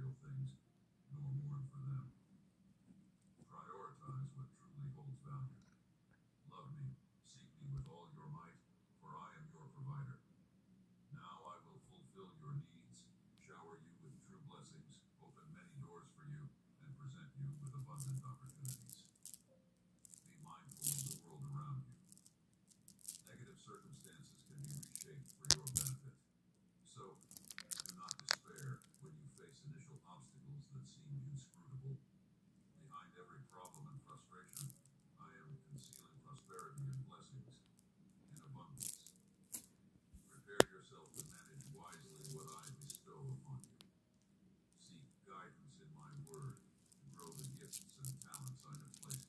material things, nor mourn for them. Prioritize what truly holds value. Love me, seek me with all your might, for I am your provider. Now I will fulfill your needs, shower you with true blessings, open many doors for you, and present you with abundant opportunities. Be mindful of the world around you. Negative circumstances can be reshaped for your benefit. So, do not despair when you face initial obstacles that seem inscrutable. Behind every problem and frustration, I am concealing prosperity and blessings in abundance. Prepare yourself to manage wisely what I bestow upon you. Seek guidance in my word, and grow the gifts and talents I have placed